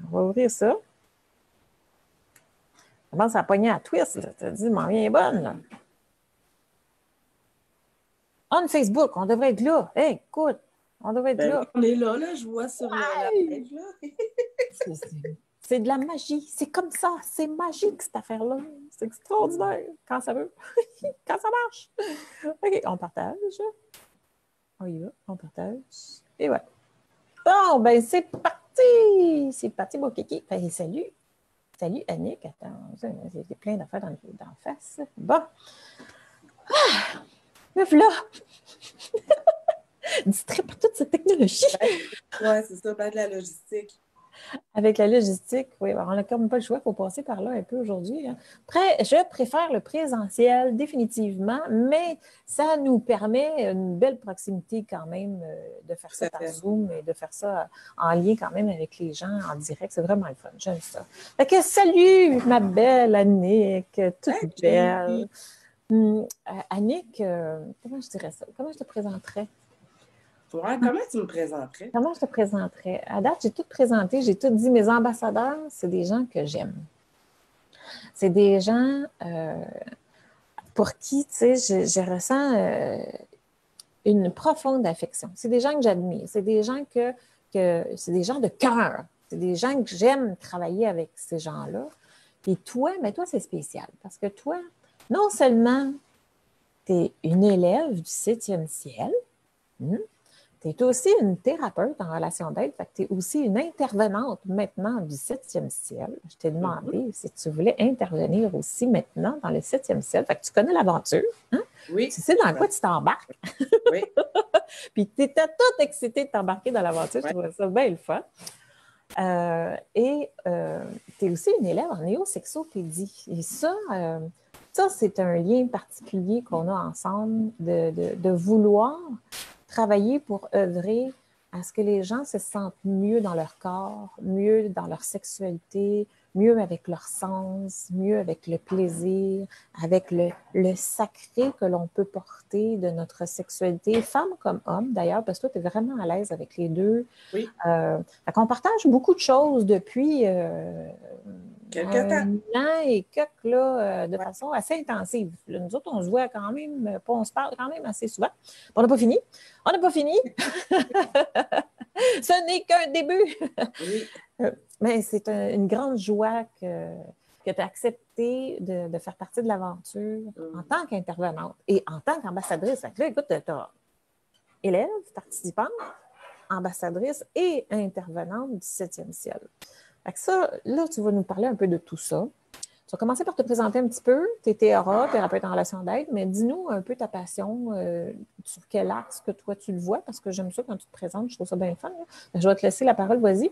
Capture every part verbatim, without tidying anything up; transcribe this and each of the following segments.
On va ouvrir ça. Ça commence à pogner à twist. Tu te dis, m'en viens bonne. Là. On Facebook, on devrait être là. Hey, écoute, on devrait être Ben là. oui, on est là, là, je vois sur ouais. la page, là. C'est de la magie. C'est comme ça. C'est magique, cette affaire-là. C'est extraordinaire. Quand ça veut. Quand ça marche. OK, on partage. On y va. On partage. Et ouais. Bon, ben c'est parti. C'est parti, mon kiki. Ben, salut. Salut, Annick. Attends, j'ai plein d'affaires dans, dans la face. Bon. Ah! Me voilà. Distrait par toute cette technologie. Oui, c'est ça, pas de la logistique. Avec la logistique, oui, on n'a comme pas le choix, il faut passer par là un peu aujourd'hui. Hein. Après, je préfère le présentiel définitivement, mais ça nous permet une belle proximité quand même de faire ça par Zoom et de faire ça en lien quand même avec les gens en direct. C'est vraiment le fun, j'aime ça. Fait que salut, ma belle Annick, toute hey, belle. Hum, Annick, euh, comment je dirais ça? Comment je te présenterais? Ouais, comment tu me présenterais? Comment je te présenterais? À date, j'ai tout présenté, j'ai tout dit. Mes ambassadeurs, c'est des gens que j'aime. C'est des gens euh, pour qui, tu sais, je, je ressens euh, une profonde affection. C'est des gens que j'admire. C'est des gens que, que c'est des gens de cœur. C'est des gens que j'aime travailler avec ces gens-là. Et toi, mais toi, c'est spécial parce que toi, non seulement tu es une élève du septième ciel, hmm, tu es aussi une thérapeute en relation d'aide, fait que tu es aussi une intervenante maintenant du septième ciel. Je t'ai demandé mm-hmm. si tu voulais intervenir aussi maintenant dans le septième ciel. Fait que tu connais l'aventure. Hein? Oui. Tu sais dans quoi tu t'embarques. Oui. Puis tu étais toute excitée de t'embarquer dans l'aventure. Oui. Je trouvais ça bien le fun. Euh, et euh, tu es aussi une élève en néosexopédie. Et ça, euh, ça c'est un lien particulier qu'on a ensemble de, de, de vouloir travailler pour œuvrer à ce que les gens se sentent mieux dans leur corps, mieux dans leur sexualité, mieux avec leur sens, mieux avec le plaisir, avec le, le sacré que l'on peut porter de notre sexualité, femme comme homme d'ailleurs, parce que toi, tu es vraiment à l'aise avec les deux. Oui. Euh, on partage beaucoup de choses depuis euh, Quelque un temps. an et quelques, là, euh, de ouais. façon assez intensive. Là, nous autres, on se voit quand même, on se parle quand même assez souvent. On n'a pas fini. On n'a pas fini. Ce n'est qu'un début. Oui. Mais c'est un, une grande joie que, que tu as accepté de, de faire partie de l'aventure mm. en tant qu'intervenante et en tant qu'ambassadrice. Fait que là, écoute, tu as élève, participante, ambassadrice et intervenante du septième ciel. Fait que ça, là, tu vas nous parler un peu de tout ça. Tu vas commencer par te présenter un petit peu. Tu es T A R A, thérapeute en relation d'aide, mais dis-nous un peu ta passion, euh, sur quel axe que toi tu le vois, parce que j'aime ça quand tu te présentes, je trouve ça bien fun. Là. Je vais te laisser la parole, vas-y.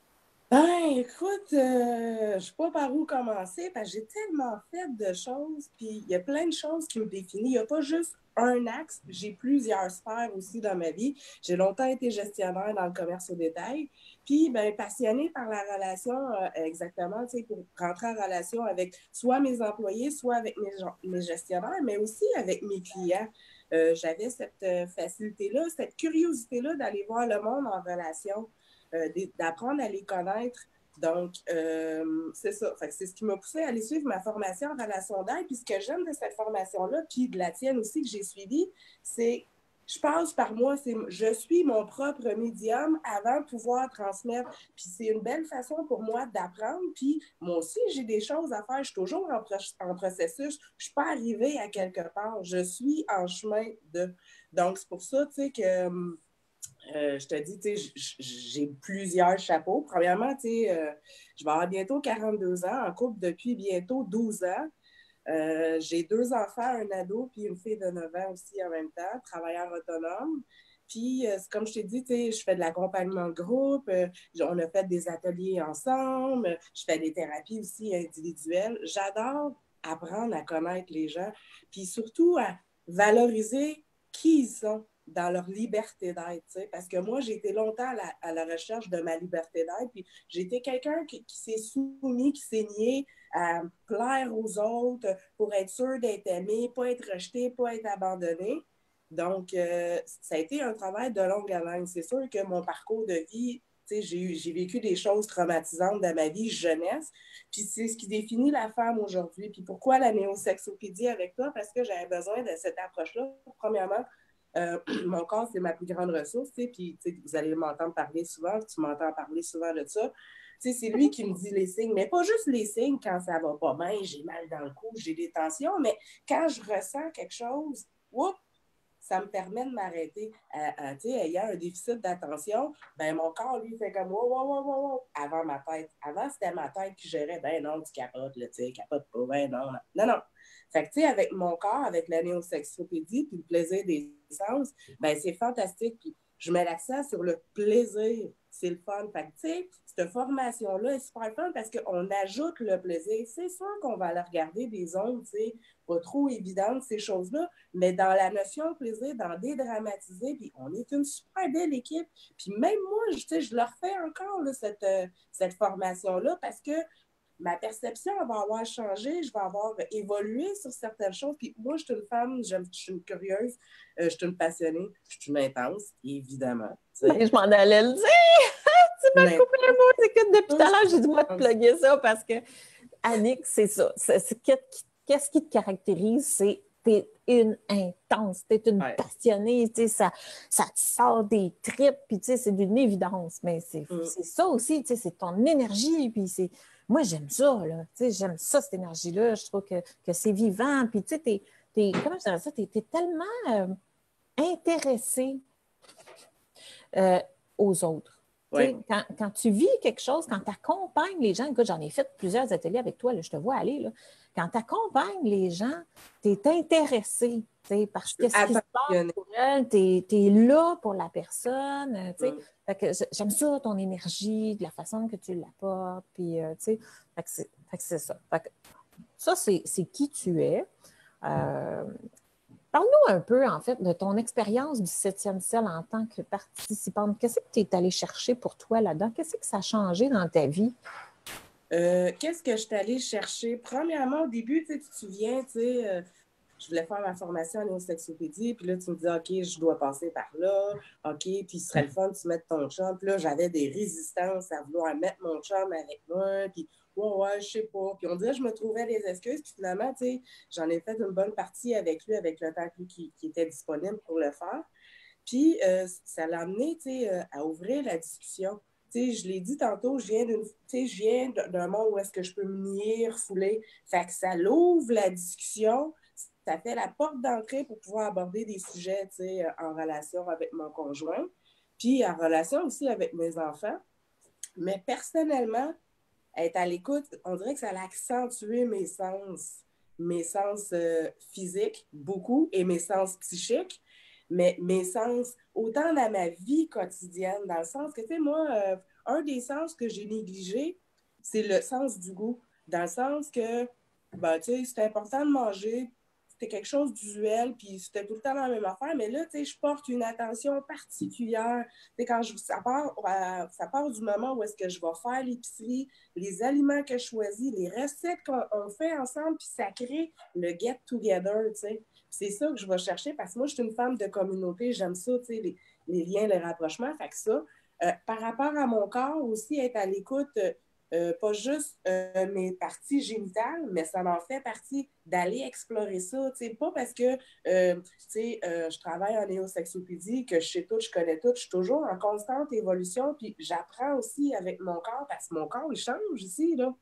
Ben, écoute, euh, je ne sais pas par où commencer, parce que j'ai tellement fait de choses, puis il y a plein de choses qui me définissent. Il n'y a pas juste un axe, j'ai plusieurs sphères aussi dans ma vie. J'ai longtemps été gestionnaire dans le commerce au détail, puis ben, passionnée par la relation, euh, exactement, tu sais, pour rentrer en relation avec soit mes employés, soit avec mes, mes gestionnaires, mais aussi avec mes clients. Euh, j'avais cette euh, facilité-là, cette curiosité-là d'aller voir le monde en relation. Euh, d'apprendre à les connaître. Donc, euh, c'est ça. Fait que c'est ce qui m'a poussée à aller suivre ma formation en relation d'aide. Puis ce que j'aime de cette formation-là, puis de la tienne aussi que j'ai suivie, c'est je passe par moi, c'est je suis mon propre médium avant de pouvoir transmettre. Puis c'est une belle façon pour moi d'apprendre. Puis moi aussi, j'ai des choses à faire. Je suis toujours en, pro en processus. Je ne suis pas arrivée à quelque part. Je suis en chemin de... Donc, c'est pour ça, tu sais, que... Euh, je te dis, tu sais, j'ai plusieurs chapeaux. Premièrement, tu sais, euh, je vais avoir bientôt quarante-deux ans, en couple depuis bientôt douze ans. Euh, j'ai deux enfants, un ado, puis une fille de neuf ans aussi en même temps, travailleur autonome. Puis, euh, comme je t'ai dit, tu sais, je fais de l'accompagnement de groupe, euh, on a fait des ateliers ensemble, je fais des thérapies aussi individuelles. J'adore apprendre à connaître les gens, puis surtout à valoriser qui ils sont dans leur liberté d'être, tu sais, parce que moi, j'ai été longtemps à la, à la recherche de ma liberté d'être, puis j'ai été quelqu'un qui, qui s'est soumis, qui s'est nié à plaire aux autres pour être sûr d'être aimé, pas être rejeté, pas être abandonné. Donc, euh, ça a été un travail de longue haleine. C'est sûr que mon parcours de vie, tu sais, j'ai eu, j'ai vécu des choses traumatisantes dans ma vie jeunesse, puis c'est ce qui définit la femme aujourd'hui. Puis pourquoi la néosexopédie avec toi? Parce que j'avais besoin de cette approche-là. Premièrement, euh, mon corps, c'est ma plus grande ressource, tu sais, puis tu sais, vous allez m'entendre parler souvent, tu m'entends parler souvent de ça. Tu sais, c'est lui qui me dit les signes, mais pas juste les signes quand ça va pas bien, j'ai mal dans le cou, j'ai des tensions, mais quand je ressens quelque chose, oups, ça me permet de m'arrêter. À, à, tu sais, ayant un déficit d'attention, ben mon corps, lui, fait comme wow, wow, wow, wow, wow, avant ma tête. Avant, c'était ma tête qui gérait, ben non, tu capotes, là, tu sais, capote pas, ben non, non. Non, non. Fait que, tu sais, avec mon corps, avec la néosexopédie, puis le plaisir des sens, ben c'est fantastique. Puis je mets l'accent sur le plaisir. C'est le fun. Fait que, tu sais, cette formation-là est super fun parce qu'on ajoute le plaisir. C'est sûr qu'on va aller regarder des zones, tu sais, pas trop évidentes, ces choses-là, mais dans la notion de plaisir, dans dédramatiser, puis on est une super belle équipe. Puis même moi, je, tu sais, je le refais encore, là, cette, euh, cette formation-là, parce que ma perception va avoir changé, je vais avoir évolué sur certaines choses. Puis moi, je suis une femme, je suis une curieuse, euh, je suis une passionnée, je suis une intense, évidemment. Mais je m'en allais le dire! Tu m'as coupé le mot! Écoute, depuis tout à l'heure, j'ai dû moi te plugger ça parce que, Annick, c'est ça. C'est, c'est, qu'est-ce qui te caractérise? C'est t'es une intense, t'es une ouais. passionnée, tu sais, ça, ça te sort des tripes, puis tu sais, c'est d'une évidence, mais c'est, mm. c'est ça aussi, tu sais, c'est ton énergie, puis c'est... Moi, j'aime ça, là, tu sais, j'aime ça, cette énergie-là, je trouve que, que c'est vivant, puis tu sais, t'es, t'es, comment je dirais ça, t'es, t'es tellement euh, intéressé euh, aux autres. Ouais. Quand, quand tu vis quelque chose, quand tu accompagnes les gens, écoute, j'en ai fait plusieurs ateliers avec toi, là, je te vois aller, là. Quand tu accompagnes les gens, tu es intéressé parce que ce qui se passe pour elle, tu es là pour la personne. Mm. Fait que j'aime ça, ton énergie, de la façon que tu l'apportes. Puis, euh, fait que c'est, fait que c'est ça. Fait que ça, c'est, c'est qui tu es. Euh, Parle-nous un peu, en fait, de ton expérience du septième ciel en tant que participante. Qu'est-ce que tu es allée chercher pour toi là-dedans? Qu'est-ce que ça a changé dans ta vie? Euh, qu'est-ce que je suis allée chercher? Premièrement, au début, tu te souviens, tu sais, euh, je voulais faire ma formation en néosexopédie, puis là, tu me dis, OK, je dois passer par là, OK, puis ce serait le fun de tu mettre ton chum. Puis là, j'avais des résistances à vouloir mettre mon chum avec moi, puis ouais, ouais, je sais pas. Puis on dirait que je me trouvais des excuses, puis finalement, tu sais, j'en ai fait une bonne partie avec lui, avec le temps que lui qui, qui était disponible pour le faire. Puis euh, ça l'a amené, tu sais, euh, à ouvrir la discussion. Tu sais, je l'ai dit tantôt, je viens d'une, tu sais, je viens d'un monde où est-ce que je peux me nier, refouler. Fait que ça l'ouvre la discussion, ça fait la porte d'entrée pour pouvoir aborder des sujets, tu sais, en relation avec mon conjoint, puis en relation aussi avec mes enfants. Mais personnellement, être à l'écoute, on dirait que ça a accentué mes sens, mes sens euh, physiques, beaucoup, et mes sens psychiques. Mais mes sens, autant dans ma vie quotidienne, dans le sens que, tu sais, moi, euh, un des sens que j'ai négligé, c'est le sens du goût. Dans le sens que, ben, tu sais, c'est important de manger, c'était quelque chose d'usuel, puis c'était tout le temps la même affaire, mais là, tu sais, je porte une attention particulière. Tu sais, quand je, ça, part, euh, ça part du moment où est-ce que je vais faire l'épicerie, les aliments que je choisis, les recettes qu'on fait ensemble, puis ça crée le get-together, tu sais. C'est ça que je vais chercher parce que moi, je suis une femme de communauté. J'aime ça, tu sais, les, les liens, les rapprochements. Fait que ça, euh, par rapport à mon corps aussi, être à l'écoute, euh, euh, pas juste euh, mes parties génitales, mais ça m'en fait partie d'aller explorer ça. Tu sais, pas parce que, euh, tu sais, euh, je travaille en néosexopédie, que je sais tout, je connais tout. Je suis toujours en constante évolution. Puis j'apprends aussi avec mon corps parce que mon corps, il change ici, là.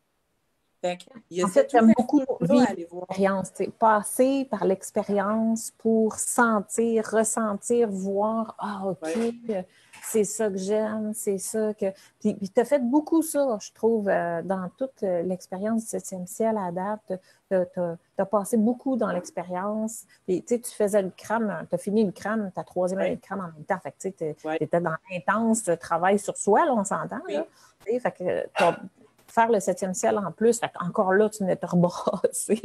Fait il y a en fait, j'aime beaucoup vivre l'expérience, passer par l'expérience pour sentir, ressentir, voir, ah, OK, ouais. c'est ça que j'aime, c'est ça que... Puis, puis tu as fait beaucoup ça, je trouve, euh, dans toute l'expérience du septième ciel à date. Tu as passé beaucoup dans l'expérience. Puis, tu sais, tu faisais le crâne, tu as fini le crâne, ta troisième année de crâne en même temps. Fait que, tu sais, tu ouais. étais dans l'intense travail sur soi, là, on s'entend, oui. là. Fait que t'as faire le septième ciel en plus, fait encore là, tu venais te rebrasser.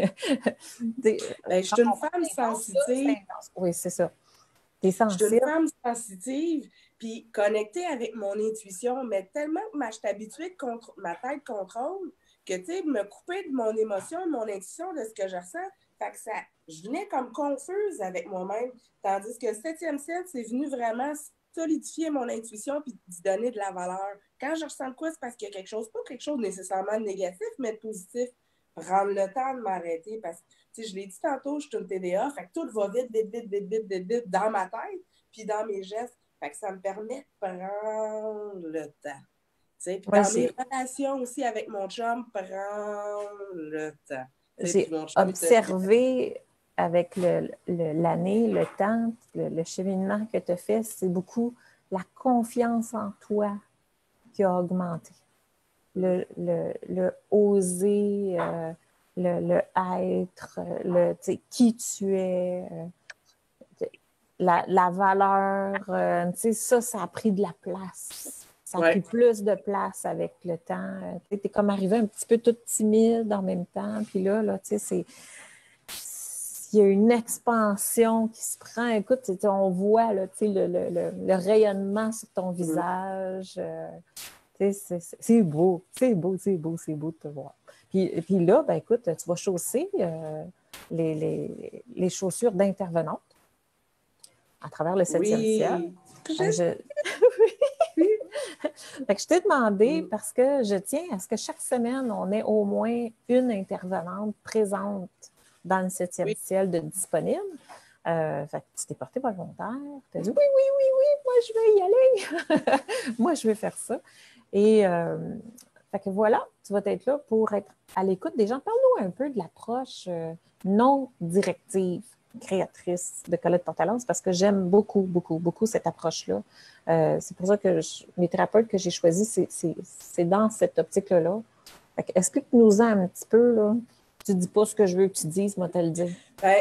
Ben, je suis une femme sensitive. Ça, oui, c'est ça. T'es sensible. Je suis une femme sensitive, puis connectée avec mon intuition, mais tellement que je suis habituée que ma tête contrôle que, tu sais, me couper de mon émotion, de mon intuition, de ce que je ressens, fait que ça, je venais comme confuse avec moi-même. Tandis que le septième ciel, c'est venu vraiment solidifier mon intuition puis d'y donner de la valeur. Quand je ressens quoi, c'est parce qu'il y a quelque chose, pas quelque chose nécessairement de négatif, mais de positif. Prendre le temps de m'arrêter parce que, tu sais, je l'ai dit tantôt, je suis une T D A, fait que tout va vite, vite, vite, vite, vite, vite, vite dans ma tête puis dans mes gestes. Fait que ça me permet de prendre le temps. Tu sais, puis Ouais, dans mes j'ai, relations aussi avec mon chum, prendre le temps. Tu sais, puis j'ai mon chum, il te dit, observé avec le, le- l'année, le temps, le, le cheminement que tu as fait, c'est beaucoup la confiance en toi qui a augmenté. Le, le, le oser, euh, le, le être, le, tu sais, qui tu es, euh, la, la valeur, euh, tu sais, ça, ça a pris de la place. Ça a pris ouais, plus de place avec le temps. Tu es comme arrivé un petit peu toute timide en même temps. Puis là, là, tu sais, c'est il y a une expansion qui se prend. Écoute, on voit là, le, le, le, le rayonnement sur ton visage. Euh, c'est, c'est, c'est beau, c'est beau, c'est beau, c'est beau de te voir. Puis, puis là, ben, écoute, tu vas chausser euh, les, les, les chaussures d'intervenante à travers le septième ciel. oui. Euh, Je... je... fait que je t'ai demandé, Mm. parce que je tiens à ce que chaque semaine, on ait au moins une intervenante présente dans le septième Oui, ciel de disponible. Euh, fait que tu t'es porté volontaire. Tu as dit oui, oui, oui, oui, moi je vais y aller. Moi, je vais faire ça. Et euh, fait que voilà, tu vas être là pour être à l'écoute des gens. Parle-nous un peu de l'approche euh, non directive créatrice de Colette Portalance parce que j'aime beaucoup, beaucoup, beaucoup cette approche-là. Euh, c'est pour ça que je, les thérapeutes que j'ai choisis, c'est, c'est, c'est dans cette optique-là. Fait que explique-nous-en un petit peu. Là. Tu ne dis pas ce que je veux que tu dises, moi, te le dire. ben,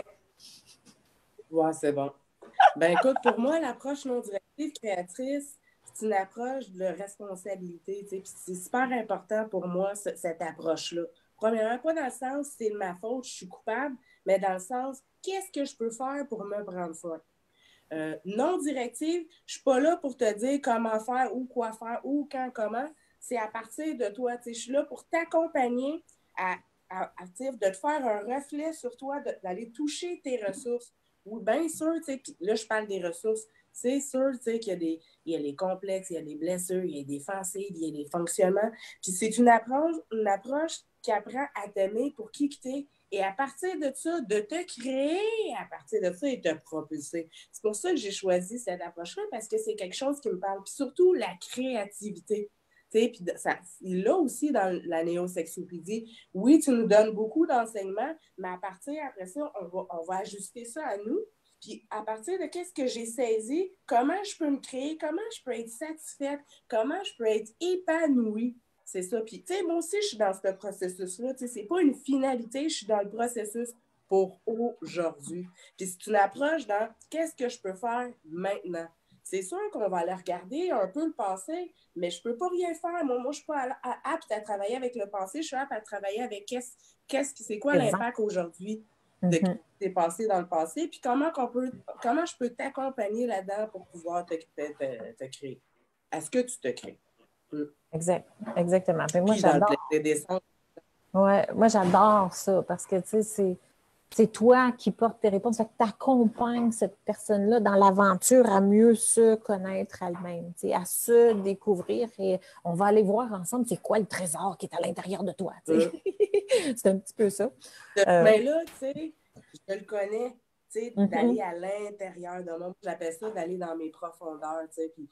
ouais, c'est bon. Ben écoute, pour moi, l'approche non directive créatrice, c'est une approche de responsabilité, tu sais, puis c'est super important pour moi, ce- cette approche-là. Premièrement, pas dans le sens c'est de ma faute, je suis coupable, mais dans le sens qu'est-ce que je peux faire pour me prendre soin. Euh, non directive, je suis pas là pour te dire comment faire ou quoi faire ou quand, comment. C'est à partir de toi. Tu sais, je suis là pour t'accompagner à, à, à, de te faire un reflet sur toi, de- d'aller toucher tes ressources. Oui, bien sûr, tu sais, puis là, je parle des ressources. C'est sûr, tu sais, qu'il y a des, il y a les complexes, il y a les blessures, il y a des fanciles, il y a des fonctionnements. Puis c'est une approche, une approche qui apprend à t'aimer pour qui que t'es. Et à partir de ça, de te créer à partir de ça et te propulser. C'est pour ça que j'ai choisi cette approche-là, parce que c'est quelque chose qui me parle. Puis surtout, la créativité. Puis ça, là aussi, dans la néosexopédie, oui, tu nous donnes beaucoup d'enseignements, mais à partir, après ça, on va, on va ajuster ça à nous. Puis à partir de qu'est-ce que j'ai saisi, comment je peux me créer, comment je peux être satisfaite, comment je peux être épanouie. C'est ça. Puis, tu sais, moi aussi, je suis dans ce processus-là. Tu sais, c'est pas une finalité, je suis dans le processus pour aujourd'hui. Puis c'est une approche dans qu'est-ce que je peux faire maintenant. C'est sûr qu'on va aller regarder un peu le passé, mais je peux pas rien faire. Moi, moi je suis pas apte à travailler avec le passé, je suis apte à travailler avec qu'est-ce, qu'est-ce c'est quoi Présent. l'impact aujourd'hui de Mm-hmm. ce qui s'est passé dans le passé, puis comment qu'on peut, comment je peux t'accompagner là-dedans pour pouvoir te, te, te, te créer. Est-ce que tu te crées? Mm. Exact. Exactement. Puis moi, Puis dans le j'adore. plaisir des sens. Ouais, moi, j'adore ça parce que, tu sais, c'est, c'est toi qui portes tes réponses. Fait que tu accompagnes cette personne-là dans l'aventure à mieux se connaître elle-même, tu sais, à se découvrir et on va aller voir ensemble c'est quoi le trésor qui est à l'intérieur de toi. Tu sais. Mm. C'est un petit peu ça. Euh, Mais là, tu sais, je le connais, tu sais, d'aller mm-hmm. à l'intérieur de moi. J'appelle ça d'aller dans mes profondeurs, tu sais. Puis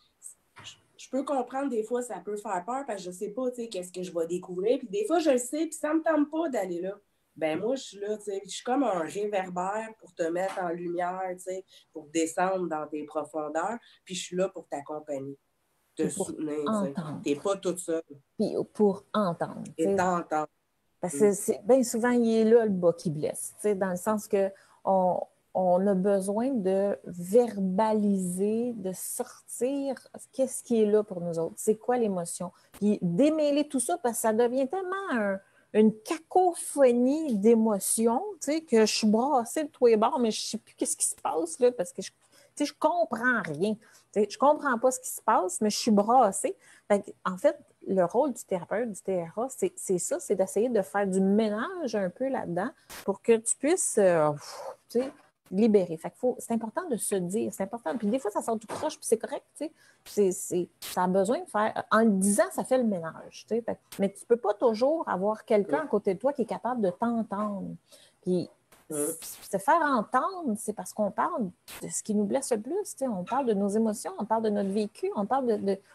je peux comprendre des fois, ça peut faire peur parce que je sais pas, tu sais, qu'est-ce que je vais découvrir. Puis des fois, je le sais, puis ça me tente pas d'aller là. Ben moi, je suis là, tu sais, je suis comme un réverbère pour te mettre en lumière, tu sais, pour descendre dans tes profondeurs. Puis je suis là pour t'accompagner, te Puis pour soutenir, tu sais. entendre. T'es pas toute seule. Puis pour entendre. Tu Et sais. t'entends. Parce que c'est, bien souvent, il est là le bas qui blesse, tu sais, dans le sens que on, on a besoin de verbaliser, de sortir qu'est-ce qui est là pour nous autres, c'est quoi l'émotion. Puis démêler tout ça parce que ça devient tellement un, une cacophonie d'émotions, tu sais, que je suis brassée de tous les bords, mais je ne sais plus qu'est-ce qui se passe là parce que je ne comprends rien. Tu sais, je ne comprends pas ce qui se passe, mais je suis brassée. Fait en fait, le rôle du thérapeute, du T R A, c'est, c'est ça, c'est d'essayer de faire du ménage un peu là-dedans pour que tu puisses, euh, tu sais, libérer. Fait qu'il faut, c'est important de se dire, c'est important. Puis des fois, ça sort tout croche, puis c'est correct, tu sais. C'est, c'est, ça a besoin de faire... En le disant, ça fait le ménage, tu sais. Fait, mais tu ne peux pas toujours avoir quelqu'un à côté de toi qui est capable de t'entendre. Puis se faire entendre, c'est parce qu'on parle de ce qui nous blesse le plus, tu sais. On parle de nos émotions, on parle de notre vécu, on parle de, de,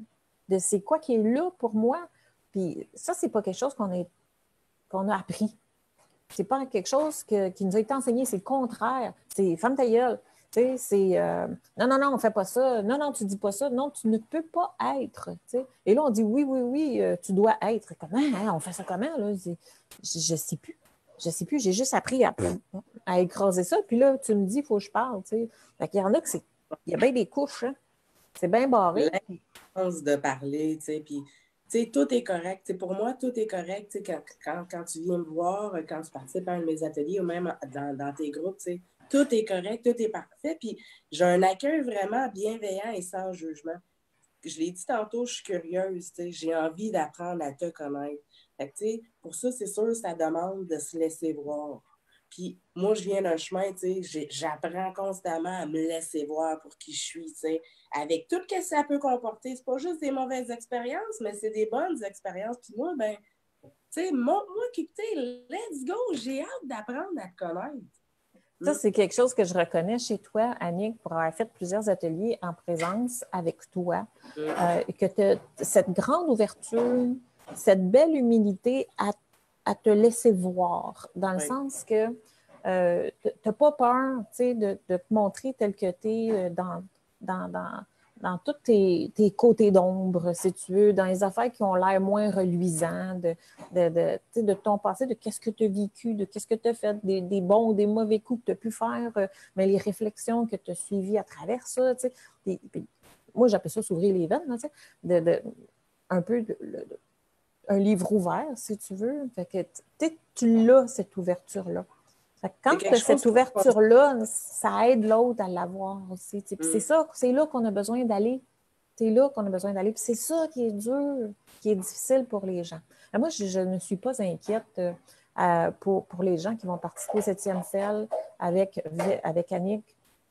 de c'est quoi qui est là pour moi. Puis ça, c'est pas quelque chose qu'on, est, qu'on a appris. C'est pas quelque chose que, qui nous a été enseigné, c'est le contraire. C'est ferme ta gueule. Tu sais, c'est euh, non, non, non, on ne fait pas ça. Non, non, tu ne dis pas ça. Non, tu ne peux pas être. Tu sais. Et là, on dit oui, oui, oui, euh, tu dois être. Comment? Hein? On fait ça comment? Là? Je ne sais plus. Je ne sais plus. J'ai juste appris à, à écraser ça. Puis là, tu me dis, il faut que je parle. Tu sais. Fait qu'il y en a que c'est. Il y a bien des couches. Hein? C'est bien barré. L'importance de parler, tu sais, puis tu sais, tout est correct. T'sais, pour moi, tout est correct. Tu sais, quand, quand, quand tu viens me voir, quand tu participes à un de mes ateliers ou même dans, dans tes groupes, tu sais, tout est correct, tout est parfait. Puis j'ai un accueil vraiment bienveillant et sans jugement. Je l'ai dit tantôt, je suis curieuse. Tu sais, j'ai envie d'apprendre à te connaître. Fait que, tu sais, pour ça, c'est sûr, ça demande de se laisser voir. Puis moi, je viens d'un chemin, tu sais, j'apprends constamment à me laisser voir pour qui je suis, tu sais, avec tout ce que ça peut comporter. C'est pas juste des mauvaises expériences, mais c'est des bonnes expériences. Puis moi, ben, tu sais, moi, qui, tu sais, let's go, j'ai hâte d'apprendre à te connaître. Ça, c'est quelque chose que je reconnais chez toi, Annick, pour avoir fait plusieurs ateliers en présence avec toi, euh, que tu as cette grande ouverture, cette belle humilité à, à te laisser voir, dans le oui. sens que euh, tu n'as pas peur de, de te montrer tel que tu es dans, dans, dans, dans tous tes, tes côtés d'ombre, si tu veux, dans les affaires qui ont l'air moins reluisants, de, de, de, de ton passé, de qu'est-ce que tu as vécu, de qu'est-ce que tu as fait, des, des bons ou des mauvais coups que tu as pu faire, mais les réflexions que tu as suivies à travers ça. Puis, puis, moi, j'appelle ça s'ouvrir les veines, là, de, de, un peu de, de, un livre ouvert, si tu veux. Fait que, tu l'as, cette ouverture-là. Quand tu as cette ouverture-là, ça aide l'autre à l'avoir aussi. Mm. C'est ça, c'est là qu'on a besoin d'aller. C'est là qu'on a besoin d'aller. Puis c'est ça qui est dur, qui est difficile pour les gens. Alors moi, je, je ne suis pas inquiète euh, pour, pour les gens qui vont participer au septième ciel avec, avec Annick.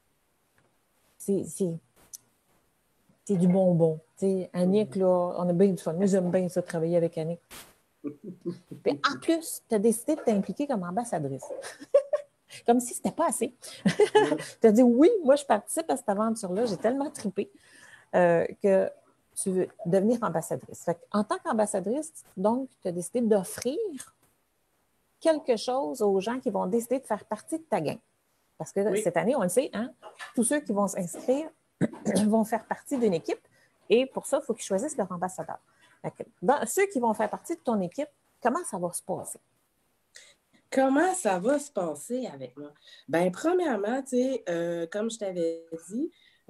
C'est, c'est, c'est du bonbon. T'sais, Annick, là, on a bien du fun. Moi, j'aime bien ça, travailler avec Annick. Puis en plus, tu as décidé de t'impliquer comme ambassadrice. Comme si c'était pas assez. Tu as dit oui, moi je participe à cette aventure-là, j'ai tellement trippé euh, que tu veux devenir ambassadrice. Fait en tant qu'ambassadrice, donc, tu as décidé d'offrir quelque chose aux gens qui vont décider de faire partie de ta gang. Parce que oui. cette année, on le sait, hein, tous ceux qui vont s'inscrire vont faire partie d'une équipe et pour ça, il faut qu'ils choisissent leur ambassadeur. Dans ceux qui vont faire partie de ton équipe, comment ça va se passer? Comment ça va se passer avec moi? Bien, premièrement, tu sais, euh, comme je t'avais dit,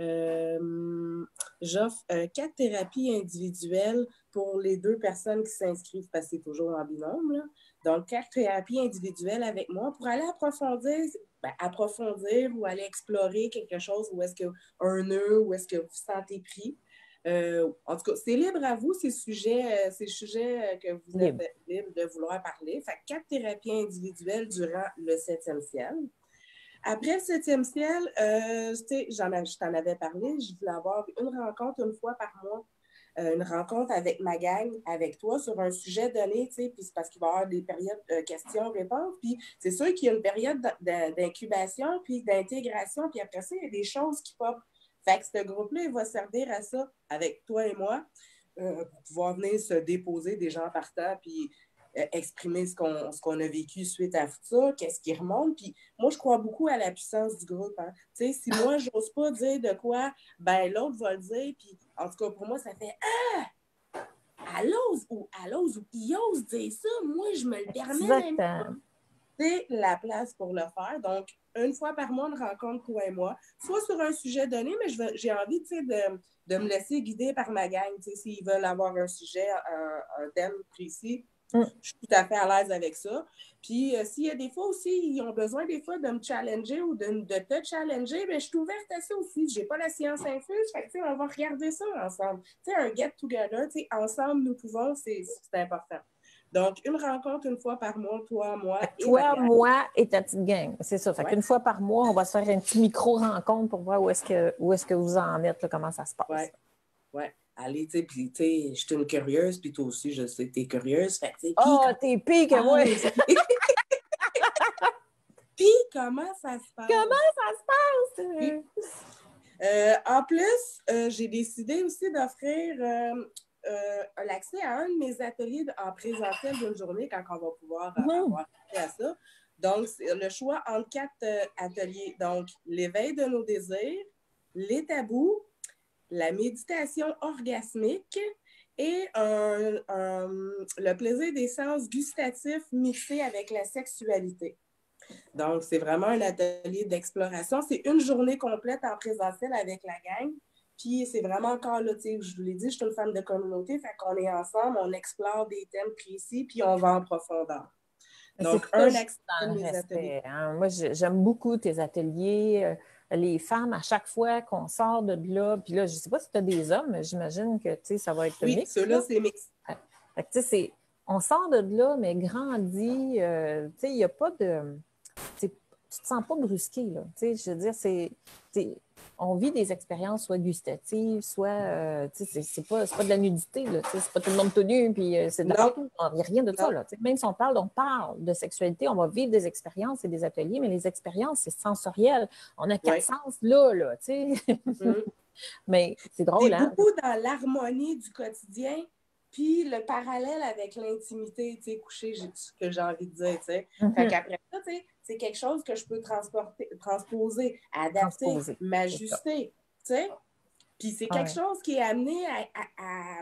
euh, j'offre euh, quatre thérapies individuelles pour les deux personnes qui s'inscrivent, parce que c'est toujours en binôme, là. Donc, quatre thérapies individuelles avec moi pour aller approfondir, ben, approfondir ou aller explorer quelque chose où est-ce que un nœud, où est-ce que vous vous sentez pris. Euh, en tout cas, c'est libre à vous, ces sujets, euh, ces sujets que vous êtes libre, libre de vouloir parler. Fait que quatre thérapies individuelles durant le septième ciel. Après le septième ciel, euh, j'en, je t'en avais parlé, je voulais avoir une rencontre une fois par mois, euh, une rencontre avec ma gang, avec toi, sur un sujet donné, tu sais, puis c'est parce qu'il va y avoir des périodes de questions-réponses, puis c'est sûr qu'il y a une période d'incubation, puis d'intégration, puis après ça, il y a des choses qui pop. Fait que ce groupe-là, il va servir à ça avec toi et moi euh, pour pouvoir venir se déposer des gens partant puis euh, exprimer ce qu'on, ce qu'on a vécu suite à ça, qu'est-ce qui remonte. Puis moi, je crois beaucoup à la puissance du groupe. Hein. Tu sais, si moi, je n'ose pas dire de quoi, ben l'autre va le dire. Puis en tout cas, pour moi, ça fait « Ah! Elle ose ou elle ose ou il ose dire ça. Moi, je me le permets même pas. » C'est la place pour le faire. Donc, une fois par mois, une rencontre, toi et moi, soit sur un sujet donné, mais je veux, j'ai envie de, de me laisser guider par ma gang. S'ils veulent avoir un sujet, un, un thème précis, mm. je suis tout à fait à l'aise avec ça. Puis, euh, s'il y a des fois aussi, ils ont besoin des fois de me challenger ou de, de te challenger, bien, je suis ouverte à ça aussi. Je n'ai pas la science infuse, fait que, on va regarder ça ensemble. T'sais, un get-together, ensemble, nous pouvons, c'est, c'est important. Donc, une rencontre une fois par mois, toi, moi et toi, Marianne. moi et ta petite gang. C'est ça. Fait Ouais. qu'une fois par mois, on va se faire un petit micro-rencontre pour voir où est-ce que, où est-ce que vous en êtes, là, comment ça se passe. Oui, oui. Allez, tu sais, puis tu sais, je suis une curieuse, puis toi aussi, je sais que t'es curieuse. Fait que, tu sais, Oh, puis... t'es pire que moi! Puis, comment ça se passe? Comment ça se passe? Puis, euh, en plus, euh, j'ai décidé aussi d'offrir euh, euh, l'accès à un de mes ateliers en présentiel d'une journée quand on va pouvoir euh, Mm-hmm. avoir accès à ça. Donc, c'est le choix entre quatre euh, ateliers. Donc, l'éveil de nos désirs, les tabous, la méditation orgasmique et un, un, le plaisir des sens gustatifs mixé avec la sexualité. Donc, c'est vraiment un atelier d'exploration. C'est une journée complète en présentiel avec la gang. Puis, c'est vraiment encore là, tu sais, je vous l'ai dit, je suis une femme de communauté, fait qu'on est ensemble, on explore des thèmes précis, puis on va en profondeur. Donc, un accès dans de le mes respect. ateliers. Hein? Moi, j'aime beaucoup tes ateliers. Euh, les femmes, à chaque fois qu'on sort de là, puis là, je ne sais pas si tu as des hommes, mais j'imagine que ça va être Oui, mix. ceux-là, c'est mix. Fait que, tu sais, c'est, on sort de là, mais grandi. Euh, tu sais, il n'y a pas de. Tu ne te sens pas brusqué, là. Tu sais, je veux dire, c'est. On vit des expériences soit gustatives, soit. Euh, tu sais, c'est pas, pas de la nudité, là. C'est pas tout le monde tout nu, puis euh, c'est de la photo. Il n'y a rien de ça, là. Même si on parle, on parle de sexualité, on va vivre des expériences et des ateliers, mais les expériences, c'est sensoriel. On a quatre ouais. sens là, là, tu sais. Mm-hmm. Mais c'est drôle, c'est hein? beaucoup dans l'harmonie du quotidien, puis le parallèle avec l'intimité, tu sais, coucher, ce que j'ai envie de dire, tu sais. Mm-hmm. Fait qu'après ça, tu sais, c'est quelque chose que je peux transporter, transposer, adapter, transposer. M'ajuster, tu sais. Puis c'est quelque ouais. chose qui est amené à, à,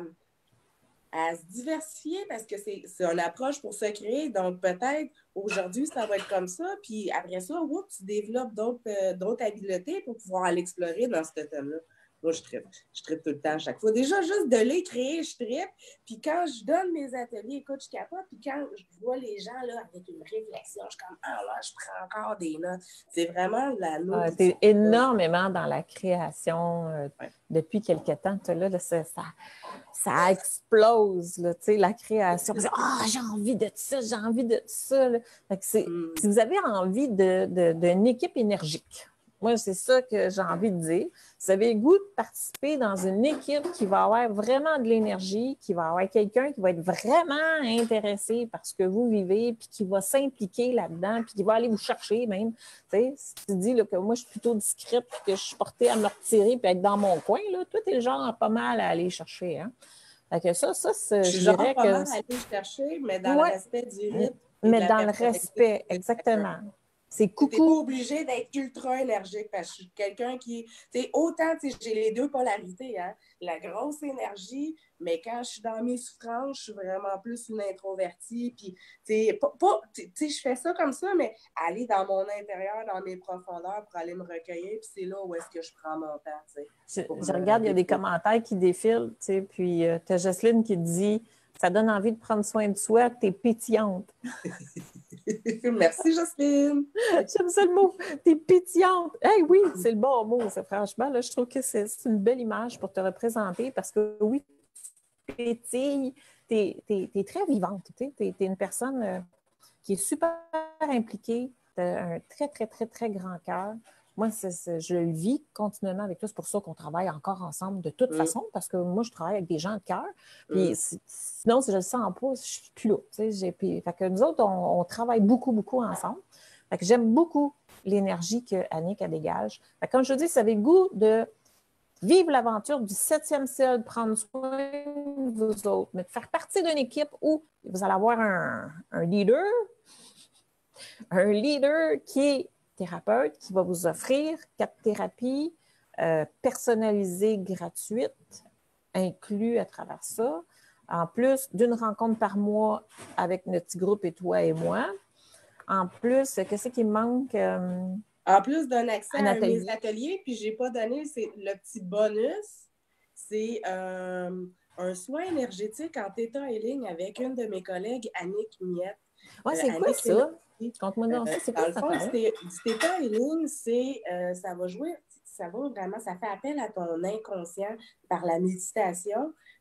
à, à se diversifier parce que c'est, c'est une approche pour se créer. Donc, peut-être, aujourd'hui, ça va être comme ça, puis après ça, oups, tu développes d'autres, euh, d'autres habiletés pour pouvoir aller explorer dans ce thème-là. Moi, je trippe. Je trippe tout le temps à chaque fois. Déjà, juste de les créer, je trippe. Puis quand je donne mes ateliers, écoute, je capote. Puis quand je vois les gens là avec une réflexion, je suis comme, ah là, je prends encore des notes. C'est vraiment la note. Ah, tu es énormément dans la création euh, ouais. depuis quelque temps. Là, là, ça, ça, ça explose, là, la création. Ah, oh, j'ai envie de ça, j'ai envie de ça. Là. C'est, mm. Si vous avez envie de, de, d'une équipe énergique, moi, c'est ça que j'ai envie de dire. Vous avez le goût de participer dans une équipe qui va avoir vraiment de l'énergie, qui va avoir quelqu'un qui va être vraiment intéressé par ce que vous vivez, puis qui va s'impliquer là-dedans, puis qui va aller vous chercher même. Tu sais, si tu dis là, que moi, je suis plutôt discrète, puis que je suis portée à me retirer, puis être dans mon coin, là, toi, t'es le genre pas mal à aller chercher. Hein? Fait que ça, ça, c'est, je, je dirais genre pas que... mal à aller chercher, mais dans ouais. le respect du rythme. Mais dans le respect, exactement. C'est coucou. Tu n'es pas obligé d'être ultra énergique parce que je suis quelqu'un qui... Tu sais, autant, tu sais, j'ai les deux polarités, hein. La grosse énergie, mais quand je suis dans mes souffrances, je suis vraiment plus une introvertie. Puis, tu sais, pas, pas, tu sais, je fais ça comme ça, mais aller dans mon intérieur, dans mes profondeurs pour aller me recueillir, puis c'est là où est-ce que je prends mon temps, tu sais. Je, je regarde, il y a des commentaires qui défilent, tu sais, puis euh, tu as Jocelyne qui dit... Ça donne envie de prendre soin de soi, t'es pétillante. Merci, Jocelyne. J'aime ça le mot. T'es pétillante. Hey, oui, c'est le bon mot. Ça, franchement, là, je trouve que c'est, c'est une belle image pour te représenter parce que oui, tu pétilles, t'es, t'es, t'es très vivante. Tu es une personne euh, qui est super impliquée, t'as un très, très, très, très grand cœur. Moi, c'est, c'est, je le vis continuellement avec toi. C'est pour ça qu'on travaille encore ensemble de toute mmh. façon, parce que moi, je travaille avec des gens de cœur. Puis mmh. sinon, si je le sens pas, je suis plus là. J'ai, puis, fait que nous autres, on, on travaille beaucoup, beaucoup ensemble. Fait que j'aime beaucoup l'énergie que Annick elle dégage. Fait que comme je dis, ça avait le goût de vivre l'aventure du septième ciel, de prendre soin de vous autres, mais de faire partie d'une équipe où vous allez avoir un, un leader, un leader qui est thérapeute qui va vous offrir quatre thérapies euh, personnalisées gratuites, inclus à travers ça, en plus d'une rencontre par mois avec notre petit groupe et toi et moi. En plus, qu'est-ce qui me manque? Euh, en plus d'un accès à mes ateliers, puis je n'ai pas donné, c'est le petit bonus, c'est euh, un soin énergétique en Theta Healing avec une de mes collègues, Annick Miette. Oui, c'est euh, quoi Annick, ça? Conte-moi donc ça, c'est quoi ça? Dans le fond, du Theta Healing, c'est, euh, ça va jouer, ça va vraiment, ça fait appel à ton inconscient par la méditation.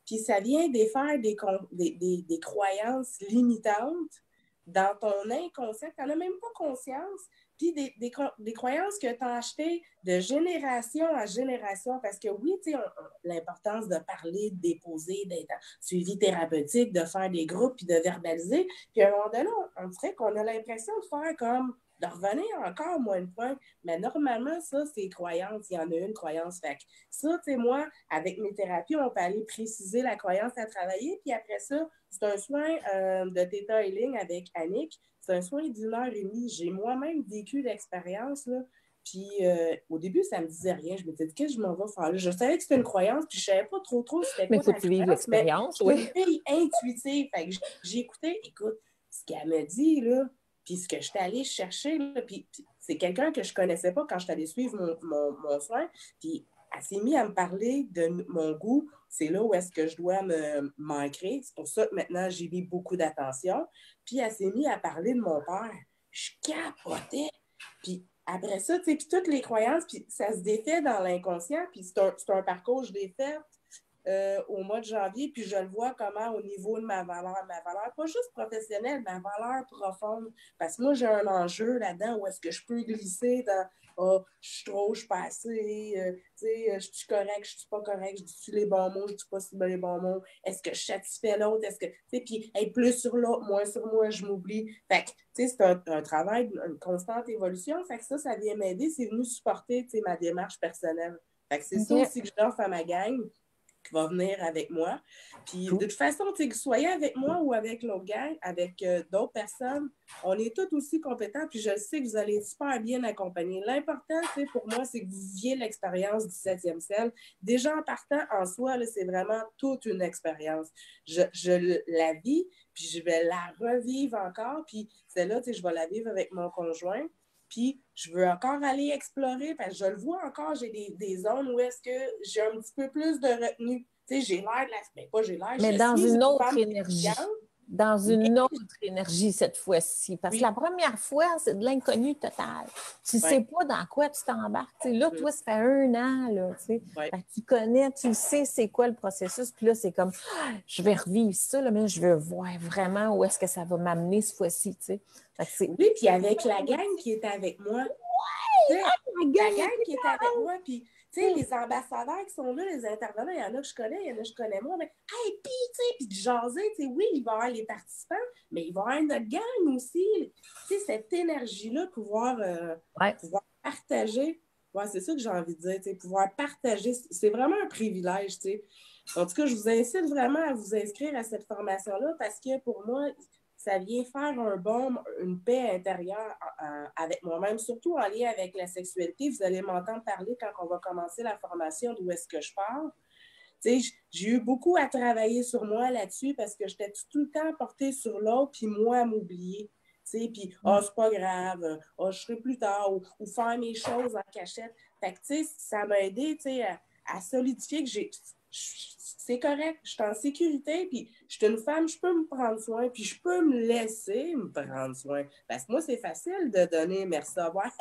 Puis ça vient défaire des, des, des, des croyances limitantes dans ton inconscient. Tu n'en as même pas conscience. Puis des, des, des croyances que tu as achetées de génération à génération. Parce que oui, tu sais, l'importance de parler, de déposer, d'être en suivi thérapeutique, de faire des groupes, puis de verbaliser. Puis à un moment donné, on, on dirait qu'on a l'impression de faire comme, de revenir encore moins de points. Mais normalement, ça, c'est croyance. Il y en a une croyance. Fait que ça, tu sais, moi, avec mes thérapies, on peut aller préciser la croyance à travailler. Puis après ça, c'est un soin euh, de Theta Healing avec Annick. C'est un soin d'une heure et demie. J'ai moi-même vécu l'expérience, là. Puis euh, au début, ça me disait rien. Je me disais, qu'est-ce que je m'en vais faire là? Je savais que c'était une croyance, puis je ne savais pas trop trop c'était Mais quoi il faut la que tu vives croyance, mais l'expérience, je suis une oui. fille intuitive. Fait que j'ai écouté, écoute, ce qu'elle me dit, là, puis ce que j'étais allée chercher, là, puis, puis c'est quelqu'un que je ne connaissais pas quand je suis allée suivre mon, mon, mon soin, puis elle s'est mise à me parler de mon goût. C'est là où est-ce que je dois me m'ancrer. C'est pour ça que maintenant, j'y mis beaucoup d'attention. Puis elle s'est mise à parler de mon père. Je capotais. Puis après ça, tu sais, puis toutes les croyances, puis ça se défait dans l'inconscient. Puis c'est un, c'est un parcours, je l'ai fait euh, au mois de janvier, puis je le vois comment au niveau de ma valeur, ma valeur, pas juste professionnelle, ma valeur profonde. Parce que moi, j'ai un enjeu là-dedans où est-ce que je peux glisser dans oh, je suis trop, je suis pas assez, euh, tu sais, je suis correct, je suis pas correct, je dis les bons mots, je dis pas si les bons mots, est-ce que je satisfais l'autre, est-ce que, tu sais, puis être plus sur l'autre, moins sur moi, je m'oublie. Fait que, tu sais, c'est un, un travail, une constante évolution. Fait que ça, ça vient m'aider, c'est venu supporter, tu sais, ma démarche personnelle. Fait que c'est OK. ça aussi que j'offre à ma gang qui va venir avec moi. Puis de toute façon, tu sais, que soyez avec moi ou avec l'autre gang, avec euh, d'autres personnes, on est tous aussi compétents, puis je sais que vous allez être super bien accompagnés. L'important, tu sais, pour moi, c'est que vous viviez l'expérience du septième ciel. Déjà, en partant en soi, là, c'est vraiment toute une expérience. Je, je la vis, puis je vais la revivre encore, puis celle-là, tu sais, je vais la vivre avec mon conjoint. Puis, je veux encore aller explorer, parce que je le vois encore, j'ai des, des zones où est-ce que j'ai un petit peu plus de retenue. Tu sais, j'ai l'air de la... Mais pas j'ai l'air, Mais je dans suis une une autre femme énergie. confiante, Dans mais une autre énergie cette fois-ci. Parce que oui, la première fois, c'est de l'inconnu total. Tu ne sais ouais, pas dans quoi tu t'embarques. Tu sais, là, mm, toi, ça fait un an, là, tu sais. ouais. Fait que tu connais, tu sais c'est quoi le processus. Puis là, c'est comme, ah, je vais revivre ça, là, mais je veux voir vraiment où est-ce que ça va m'amener cette fois-ci, tu sais. Fait que c'est... Oui, puis avec la gang qui est avec moi, tu sais, La la gang gang était qui est avec moi, puis, tu sais, là. les ambassadeurs qui sont là, les intervenants, il y en a que je connais, il y en a que je connais moi, mais, hey, puis, tu sais, puis de jaser, tu sais, oui, il va y avoir les participants, mais il va y avoir notre gang aussi. Tu sais, cette énergie-là, pouvoir, euh, Ouais. pouvoir partager, ouais, c'est ça que j'ai envie de dire, tu sais, pouvoir partager, c'est vraiment un privilège, tu sais. En tout cas, je vous incite vraiment à vous inscrire à cette formation-là parce que pour moi, ça vient faire un baume, une paix intérieure euh, avec moi-même, surtout en lien avec la sexualité. Vous allez m'entendre parler quand on va commencer la formation d'où est-ce que je parle. Tu sais, j'ai eu beaucoup à travailler sur moi là-dessus parce que j'étais tout, tout le temps portée sur l'autre, puis moi à m'oublier. Tu sais, puis, oh, c'est pas grave, oh, je serai plus tard, ou, ou faire mes choses en cachette. Fait que, tu sais, ça m'a aidé, tu sais, à, à solidifier que j'ai c'est correct, je suis en sécurité, puis je suis une femme, je peux me prendre soin, puis je peux me laisser me prendre soin. Parce que moi, c'est facile de donner, mais recevoir.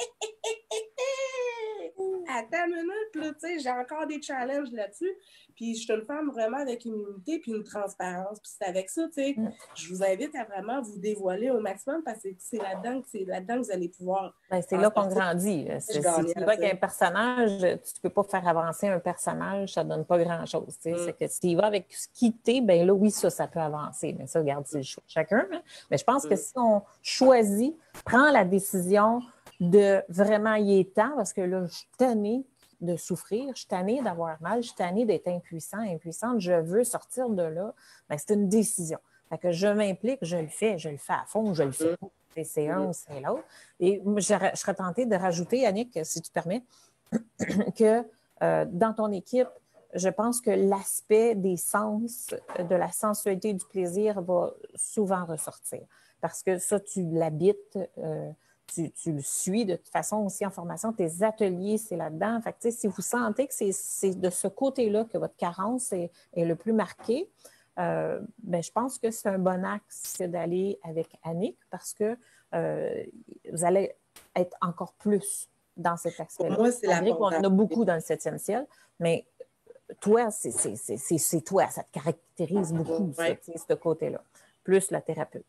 Attends une minute, là, tu sais, j'ai encore des challenges là-dessus. Puis je suis une femme vraiment avec une humilité puis une transparence. Puis c'est avec ça, tu sais, je vous invite à vraiment vous dévoiler au maximum parce que c'est là-dedans que c'est là-dedans que vous allez pouvoir Ben, c'est en là qu'on sortir. grandit. Je C'est- Si gagnais, tu y vas tu avec un sais. personnage, tu ne peux pas faire avancer un personnage, ça ne donne pas grand-chose. Tu sais. Mm. C'est que s'il va avec ce qui t'es, ben là, oui, ça, ça peut avancer. Mais ça, regarde, c'est le choix de chacun. Hein. Mais je pense que Mm. si on choisit, prend la décision de vraiment y est temps, parce que là, je suis tannée de souffrir, je suis tannée d'avoir mal, je suis tannée d'être impuissant, impuissante, je veux sortir de là, ben, c'est une décision. Fait que je m'implique, je le fais, je le fais à fond, je le fais pas. C'est un Mm. ou c'est l'autre. Et je, je serais tentée de rajouter, Annick, si tu permets, que euh, dans ton équipe, je pense que l'aspect des sens, de la sensualité et du plaisir va souvent ressortir. Parce que ça, tu l'habites, euh, tu, tu le suis de toute façon aussi en formation. Tes ateliers, c'est là-dedans. Fait que, si vous sentez que c'est, c'est de ce côté-là que votre carence est, est le plus marquée, euh, ben, je pense que c'est un bon axe d'aller avec Annick parce que euh, vous allez être encore plus dans cet Pour aspect-là. moi, c'est la Malgré qu'on porte en a beaucoup dans le septième ciel, mais toi, c'est, c'est, c'est, c'est, c'est toi, ça te caractérise beaucoup, ça, Ouais. tu sais, ce côté-là, plus la thérapeute.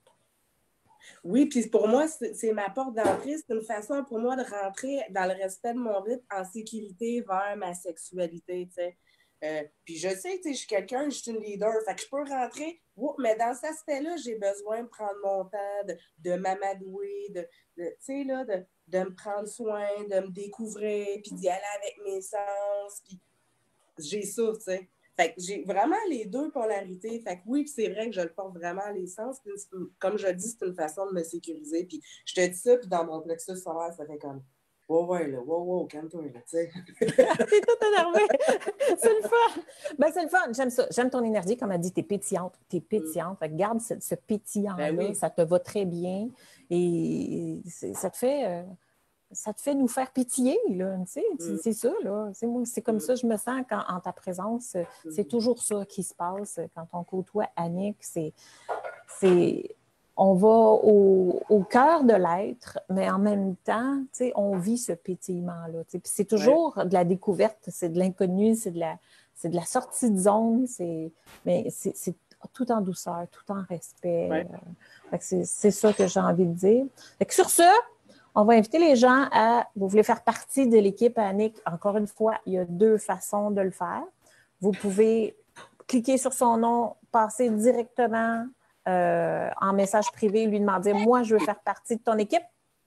Oui, puis pour moi, c'est, c'est ma porte d'entrée. C'est une façon pour moi de rentrer dans le respect de mon rythme en sécurité vers ma sexualité, tu sais. Euh, puis je sais, tu sais, je suis quelqu'un, je suis une leader, fait que je peux rentrer, oh, mais dans cet aspect-là, j'ai besoin de prendre mon temps, de, de m'amadouer, de, de tu sais, là, de, de me prendre soin, de me découvrir, puis d'y aller avec mes sens, puis j'ai ça, tu sais. Fait que j'ai vraiment les deux polarités. Fait que oui, puis c'est vrai que je le porte vraiment à l'essence. Puis comme je dis, c'est une façon de me sécuriser. Puis je te dis ça, puis dans mon plexus solaire, ça fait comme wow, ouais, là, wow, wow, calme-toi, là, tu sais. T'es toute énervée. C'est le fun. Ben, c'est le fun. J'aime ça. J'aime ton énergie. Comme elle dit, t'es pétillante. T'es pétillante. Fait que garde ce, ce pétillant-là. Ben oui. Ça te va très bien. Et c'est- ça te fait. euh, ça te fait nous faire pétiller, là, tu sais, Mm. c'est ça, là. C'est, moi, c'est comme Mm. ça, je me sens quand, en ta présence. C'est Mm. toujours ça qui se passe quand on côtoie Annick. C'est, c'est, on va au, au cœur de l'être, mais en même temps, tu sais, on vit ce pétillement-là. Tu sais. Puis c'est toujours ouais. de la découverte, c'est de l'inconnu, c'est de la, c'est de la sortie de zone, c'est, mais c'est, c'est tout en douceur, tout en respect. Ouais. Fait que c'est, c'est ça que j'ai envie de dire. Fait que sur ce, on va inviter les gens à, vous voulez faire partie de l'équipe Annick, encore une fois, il y a deux façons de le faire. Vous pouvez cliquer sur son nom, passer directement euh, en message privé, lui demander « Moi, je veux faire partie de ton équipe. »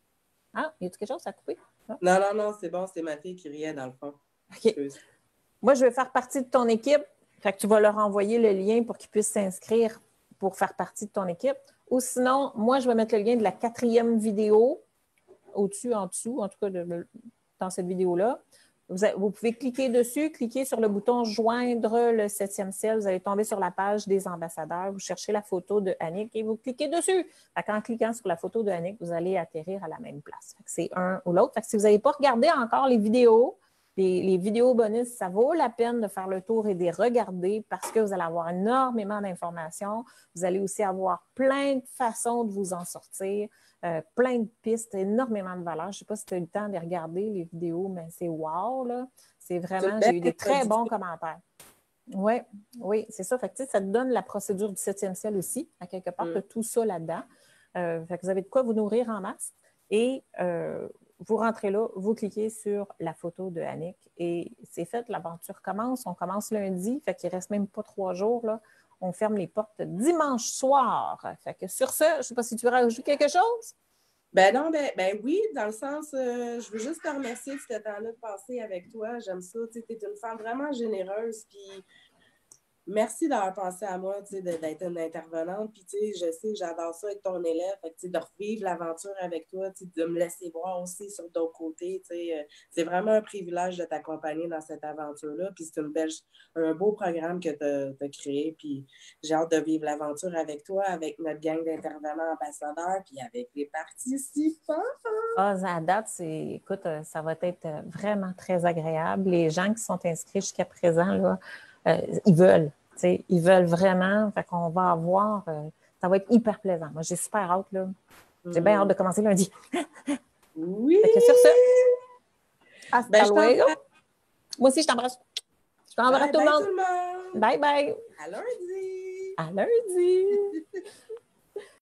Ah, y a-t-il quelque chose à couper? Non, non, non, non c'est bon, c'est ma fille qui riait dans le fond. OK. Moi, je veux faire partie de ton équipe. Fait que tu vas leur envoyer le lien pour qu'ils puissent s'inscrire pour faire partie de ton équipe. Ou sinon, moi, je vais mettre le lien de la quatrième vidéo au-dessus, en dessous, en tout cas de, dans cette vidéo-là. Vous, avez, vous pouvez cliquer dessus, cliquer sur le bouton « Joindre le septième ciel ». Vous allez tomber sur la page des ambassadeurs. Vous cherchez la photo de Annick et vous cliquez dessus. Fait qu'en cliquant sur la photo de Annick, vous allez atterrir à la même place. Fait que c'est un ou l'autre. Fait que si vous n'avez pas regardé encore les vidéos, les, les vidéos bonus, ça vaut la peine de faire le tour et de les regarder parce que vous allez avoir énormément d'informations. Vous allez aussi avoir plein de façons de vous en sortir. Euh, plein de pistes, énormément de valeur. Je ne sais pas si tu as eu le temps de regarder les vidéos, mais c'est wow, là. C'est vraiment, j'ai eu des très bons commentaires. Oui, oui, c'est ça. Fait que, ça te donne la procédure du septième ciel aussi, à quelque part, mm. tout ça là-dedans. Euh, fait que vous avez de quoi vous nourrir en masse. Et euh, vous rentrez là, vous cliquez sur la photo de Annick et c'est fait, l'aventure commence. On commence lundi, fait qu'il ne reste même pas trois jours, là. On ferme les portes dimanche soir. Fait que sur ce, je ne sais pas si tu veux rajouter quelque chose? Ben non, ben, ben oui, dans le sens, euh, je veux juste te remercier de ce temps-là de passer avec toi. J'aime ça. Tu es une femme vraiment généreuse. Puis merci d'avoir pensé à moi, tu sais, d'être une intervenante. Puis, tu sais, je sais que j'adore ça être ton élève. Fait que, tu sais, de revivre l'aventure avec toi, tu sais, de me laisser voir aussi sur d'autres côtés, tu sais. Euh, c'est vraiment un privilège de t'accompagner dans cette aventure-là. Puis, c'est une belle, un beau programme que tu as créé. Puis, j'ai hâte de vivre l'aventure avec toi, avec notre gang d'intervenants ambassadeurs, puis avec les participants. Ah, à date, c'est, écoute, ça va être vraiment très agréable. Les gens qui sont inscrits jusqu'à présent, là, Euh, ils veulent, tu sais, ils veulent vraiment. Fait qu'on va avoir, euh, ça va être hyper plaisant. Moi, j'ai super hâte, là. J'ai bien hâte de commencer lundi. Oui! Fait que sur ce, hasta ben, luego. Moi aussi, je t'embrasse. Je t'embrasse tout, tout le monde. Bye bye. À lundi. À lundi.